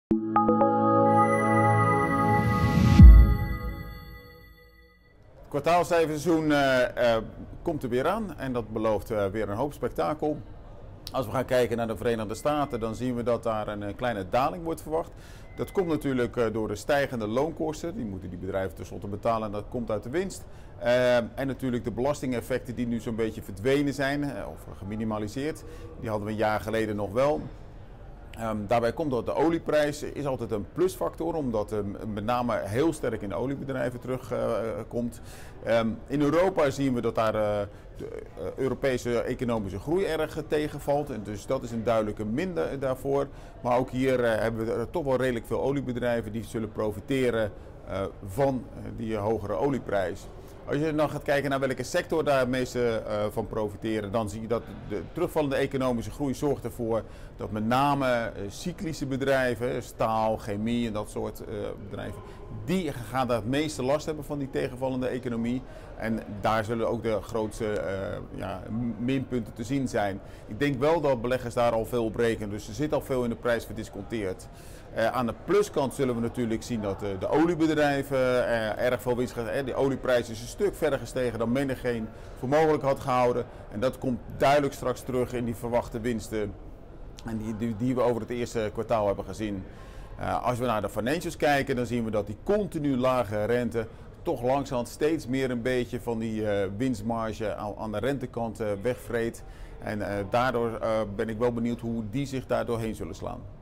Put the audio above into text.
Het kwartaalcijferseizoen komt er weer aan en dat belooft weer een hoop spektakel. Als we gaan kijken naar de Verenigde Staten, dan zien we dat daar een kleine daling wordt verwacht. Dat komt natuurlijk door de stijgende loonkosten. Die moeten die bedrijven tenslotte betalen en dat komt uit de winst. En natuurlijk de belastingeffecten die nu zo'n beetje verdwenen zijn of geminimaliseerd. Die hadden we een jaar geleden nog wel. Daarbij komt dat de olieprijs is altijd een plusfactor, omdat met name heel sterk in de oliebedrijven terugkomt. In Europa zien we dat daar de Europese economische groei erg tegenvalt. En dus dat is een duidelijke minder daarvoor. Maar ook hier hebben we toch wel redelijk veel oliebedrijven die zullen profiteren van die hogere olieprijs. Als je dan gaat kijken naar welke sector daar het meeste van profiteren, dan zie je dat de terugvallende economische groei zorgt ervoor dat met name cyclische bedrijven, staal, chemie en dat soort bedrijven, die gaan daar het meeste last hebben van die tegenvallende economie. En daar zullen ook de grootste minpunten te zien zijn. Ik denk wel dat beleggers daar al veel op rekenen, dus er zit al veel in de prijs verdisconteerd. Aan de pluskant zullen we natuurlijk zien dat de oliebedrijven erg veel winst gaan. De olieprijs is een stuk verder gestegen dan menigeen voor mogelijk had gehouden. En dat komt duidelijk straks terug in die verwachte winsten en die we over het eerste kwartaal hebben gezien. Als we naar de financials kijken, dan zien we dat die continu lage rente toch langzaam steeds meer een beetje van die winstmarge aan de rentekant wegvreet. En daardoor ben ik wel benieuwd hoe die zich daar doorheen zullen slaan.